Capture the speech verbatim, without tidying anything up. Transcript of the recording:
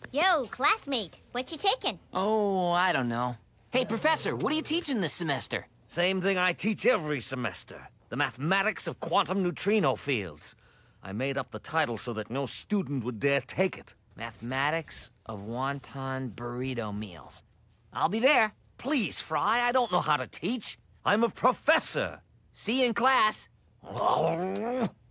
Yo, classmate, what you taking? Oh, I don't know. Hey, Professor, what are you teaching this semester? Same thing I teach every semester. The mathematics of quantum neutrino fields. I made up the title so that no student would dare take it. Mathematics of Wonton Burrito meals. I'll be there. Please, Fry, I don't know how to teach. I'm a professor. See you in class.